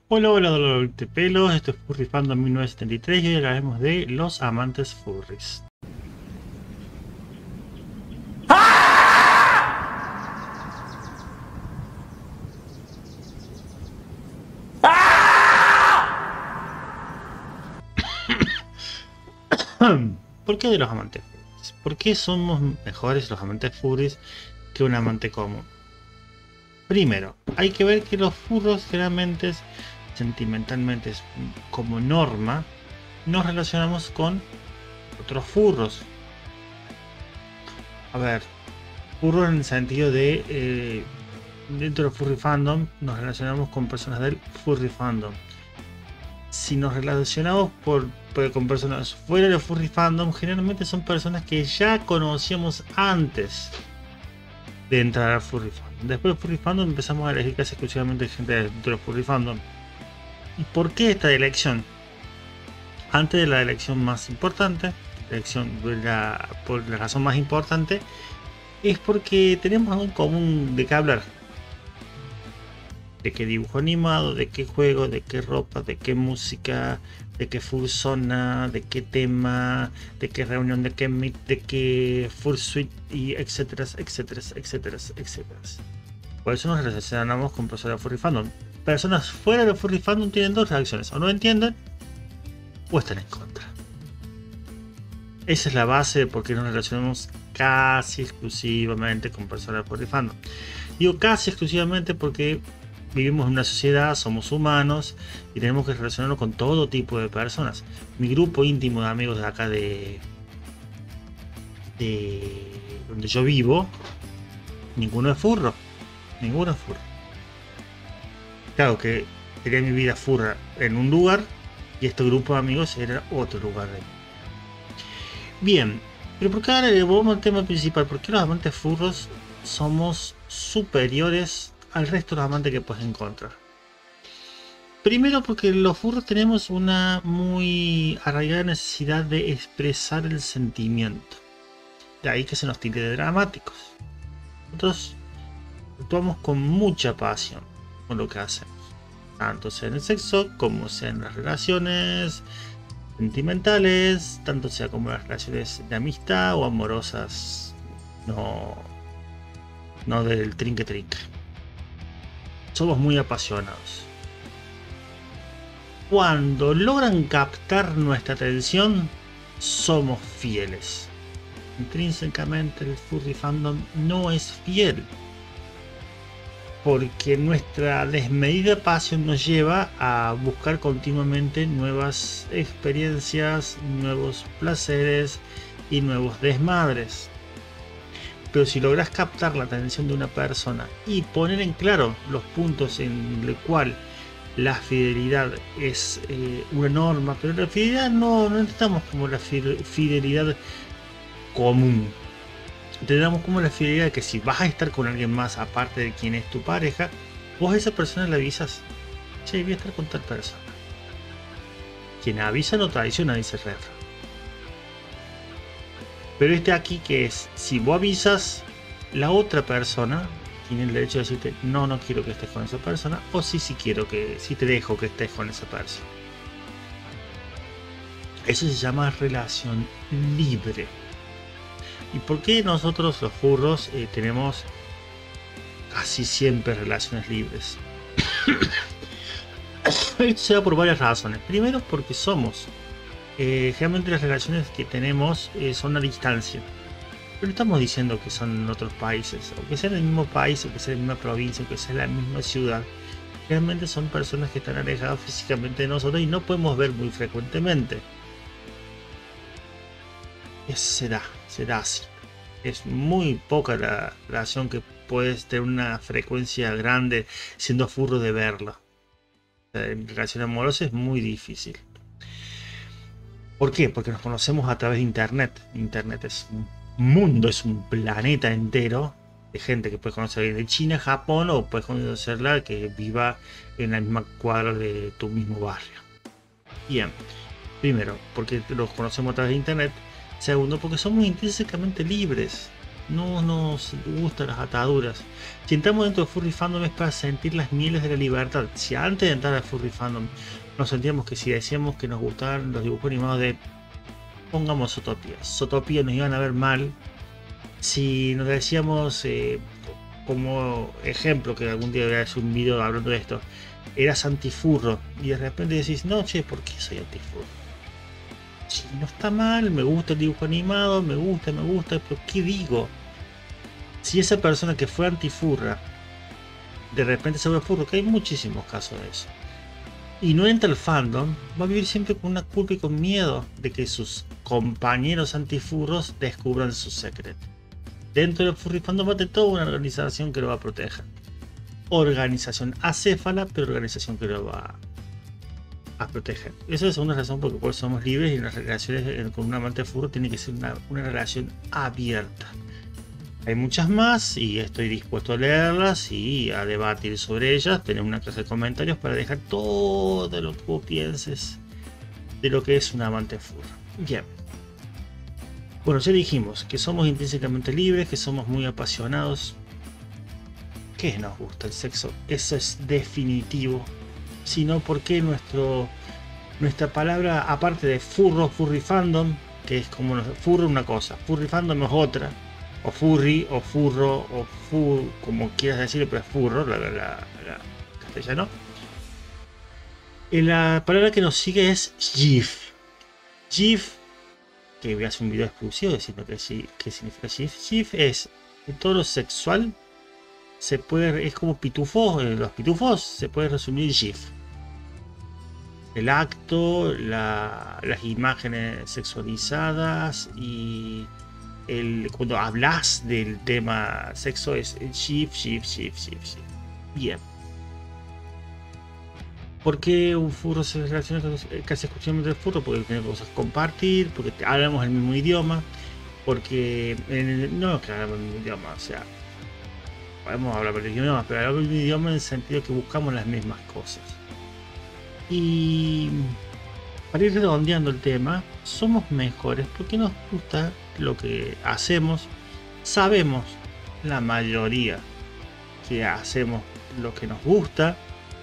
Hola, hola, dolor de pelos, esto es Furry Fandom 1973 y hoy hablaremos de los amantes furries. ¿Por qué de los amantes furries? ¿Por qué somos mejores los amantes furries que un amante común? Primero, hay que ver que los furros generalmente, sentimentalmente, como norma, nos relacionamos con otros furros. A ver, furros en el sentido de dentro del furry fandom nos relacionamos con personas del furry fandom. Si nos relacionamos con personas fuera del furry fandom, generalmente son personas que ya conocíamos antes de entrar al furry fandom. Después del furry fandom empezamos a elegir casi exclusivamente gente dentro del furry fandom. ¿Y por qué esta elección? Antes de la elección más importante, por la razón más importante, es porque tenemos algo en común de qué hablar. De qué dibujo animado, de qué juego, de qué ropa, de qué música, de qué fursona, de qué tema, de qué reunión, de qué meet, de qué fursuit y etcétera, etcétera, etcétera, etcétera. Por eso nos relacionamos con personas de furry fandom. Personas fuera de furry fandom tienen dos reacciones: o no entienden o están en contra. Esa es la base de por qué nos relacionamos casi exclusivamente con personas de furry fandom. Digo casi exclusivamente porque vivimos en una sociedad, somos humanos y tenemos que relacionarnos con todo tipo de personas. Mi grupo íntimo de amigos de acá de donde yo vivo, ninguno es furro. Ninguno es furro. Claro que tenía mi vida furra en un lugar y este grupo de amigos era otro lugar de mí. Bien, pero por qué ahora volvemos al tema principal? ¿Por qué los amantes furros somos superiores al resto de los amantes que puedes encontrar? Primero porque los furros tenemos una muy arraigada necesidad de expresar el sentimiento. De ahí que se nos tilde de dramáticos. Nosotros actuamos con mucha pasión con lo que hacemos. Tanto sea en el sexo como sea en las relaciones sentimentales, tanto sea como las relaciones de amistad o amorosas. No del trinque trinque. Somos muy apasionados. Cuando logran captar nuestra atención, somos fieles. Intrínsecamente el furry fandom no es fiel, porque nuestra desmedida pasión nos lleva a buscar continuamente nuevas experiencias, nuevos placeres y nuevos desmadres. Pero si logras captar la atención de una persona y poner en claro los puntos en el cual la fidelidad es una norma, pero la fidelidad no necesitamos como la fidelidad común. Entendamos como la fidelidad de que si vas a estar con alguien más aparte de quien es tu pareja, vos a esa persona le avisas: che, voy a estar con tal persona. Quien avisa no traiciona, dice el refrán. Pero este aquí que es, si vos avisas, la otra persona tiene el derecho de decirte: no, no quiero que estés con esa persona, o sí, sí quiero que, sí te dejo que estés con esa persona. Eso se llama relación libre. ¿Y por qué nosotros los furros tenemos casi siempre relaciones libres? Esto se da por varias razones. Primero porque somos generalmente las relaciones que tenemos son a distancia. Pero no estamos diciendo que son en otros países, o que sea en el mismo país, o que sea en la misma provincia, o que sea en la misma ciudad. Realmente son personas que están alejadas físicamente de nosotros y no podemos ver muy frecuentemente. Se da así. Es muy poca la relación que puedes tener una frecuencia grande siendo furro de verla. En relación amorosa es muy difícil. ¿Por qué? Porque nos conocemos a través de internet. Internet es un mundo, es un planeta entero de gente que puedes conocer de China, Japón, o puedes conocerla que viva en la misma cuadra de tu mismo barrio. Bien, primero, porque los conocemos a través de internet. Segundo, porque somos intrínsecamente libres. No nos gustan las ataduras. Si entramos dentro de Furry Fandom es para sentir las mieles de la libertad. Si antes de entrar a Furry Fandom nos sentíamos que si decíamos que nos gustaban los dibujos animados de, pongamos Zootopia nos iban a ver mal. Si nos decíamos, como ejemplo, que algún día voy a hacer un video hablando de esto, eras antifurro y de repente decís, no, che, ¿por qué soy antifurro? Si no está mal, me gusta el dibujo animado, me gusta, pero ¿qué digo? Si esa persona que fue antifurra de repente se vuelve furro, que hay muchísimos casos de eso, y no entra al fandom, va a vivir siempre con una culpa y con miedo de que sus compañeros antifurros descubran su secreto. Dentro del Furry Fandom va a tener toda una organización que lo va a proteger. Organización acéfala, pero organización que lo va a proteger. Esa es una razón por la cual somos libres y las relaciones con un amante furro tiene que ser una relación abierta. Hay muchas más y estoy dispuesto a leerlas y a debatir sobre ellas, tener una clase de comentarios para dejar todo lo que vos pienses de lo que es un amante furro. Bien. Bueno, ya dijimos que somos intrínsecamente libres, que somos muy apasionados. ¿Qué nos gusta el sexo? Eso es definitivo. Si no, ¿por qué nuestra palabra, aparte de furro, furry fandom, que es como furro una cosa, furry fandom es otra, o furry, o furro, o como quieras decirlo, pero es furro, la castellano. Y la palabra que nos sigue es GIF. GIF, que voy a hacer un video exclusivo diciendo qué significa GIF. GIF es que todo lo sexual es como pitufos, los pitufos se puede resumir GIF. El acto, las imágenes sexualizadas y cuando hablas del tema sexo es GIF. Bien. ¿Por qué un furro se relaciona casi exclusivamente del furro? Porque tiene cosas que compartir, porque hablamos el mismo idioma, porque no es que hablamos el mismo idioma, o sea, podemos hablar el idioma, pero hablamos el mismo idioma en el sentido que buscamos las mismas cosas. Y para ir redondeando el tema, somos mejores porque nos gusta lo que hacemos, sabemos la mayoría que hacemos lo que nos gusta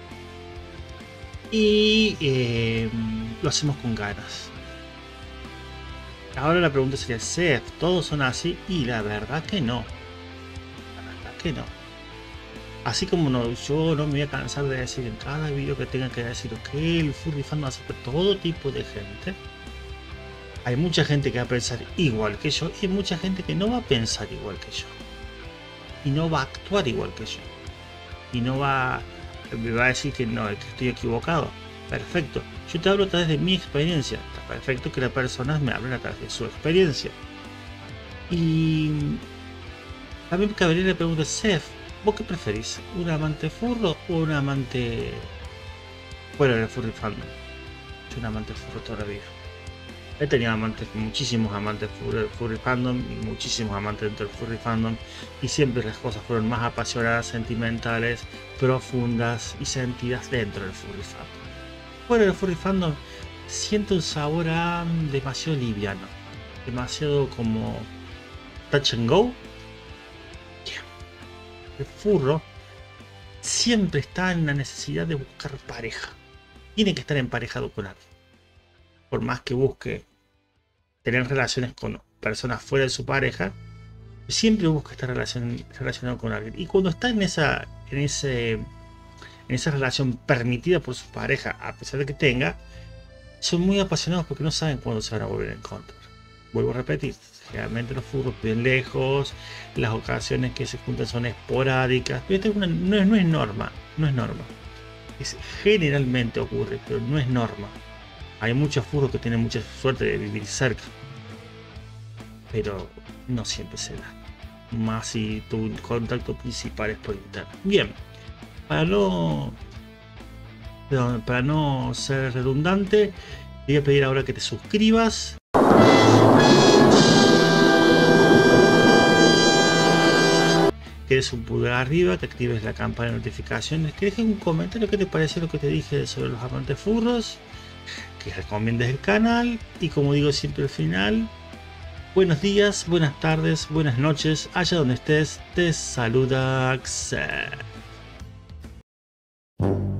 y lo hacemos con ganas. Ahora la pregunta sería, Seth, ¿todos son así? Y la verdad que no. Así como yo no me voy a cansar de decir en cada video que tenga que decir que el Furry Fandom hace para todo tipo de gente. Hay mucha gente que va a pensar igual que yo y hay mucha gente que no va a pensar igual que yo. Y no va a actuar igual que yo. Y me va a decir que no, que estoy equivocado. Perfecto. Yo te hablo a través de mi experiencia. Está perfecto que las personas me hablen a través de su experiencia. Y también cabría la pregunta, Seth, ¿vos qué preferís? ¿Un amante furro o un amante fuera del Furry Fandom? Yo un amante furro toda la vida. He tenido muchísimos amantes Furry Fandom y muchísimos amantes dentro del Furry Fandom, y siempre las cosas fueron más apasionadas, sentimentales, profundas y sentidas dentro del Furry Fandom. Fuera del Furry Fandom siento un sabor demasiado liviano, demasiado como touch and go. El furro siempre está en la necesidad de buscar pareja. Tiene que estar emparejado con alguien. Por más que busque tener relaciones con personas fuera de su pareja, siempre busca estar relacionado con alguien. Y cuando está en esa relación permitida por su pareja, a pesar de que tenga, son muy apasionados porque no saben cuándo se van a volver a encontrar. Vuelvo a repetir, generalmente los furros viven lejos, las ocasiones que se juntan son esporádicas, pero no es norma. Generalmente ocurre, pero no es norma. Hay muchos furros que tienen mucha suerte de vivir cerca, pero no siempre se da. Más si tu contacto principal es por internet. Bien, para no ser redundante, te voy a pedir ahora que te suscribas. Que des un pulgar arriba, que actives la campana de notificaciones, que dejes un comentario qué te pareció lo que te dije sobre los amantes furros, que recomiendes el canal y, como digo siempre al final, Buenos días, buenas tardes, buenas noches, allá donde estés, te saluda Axel.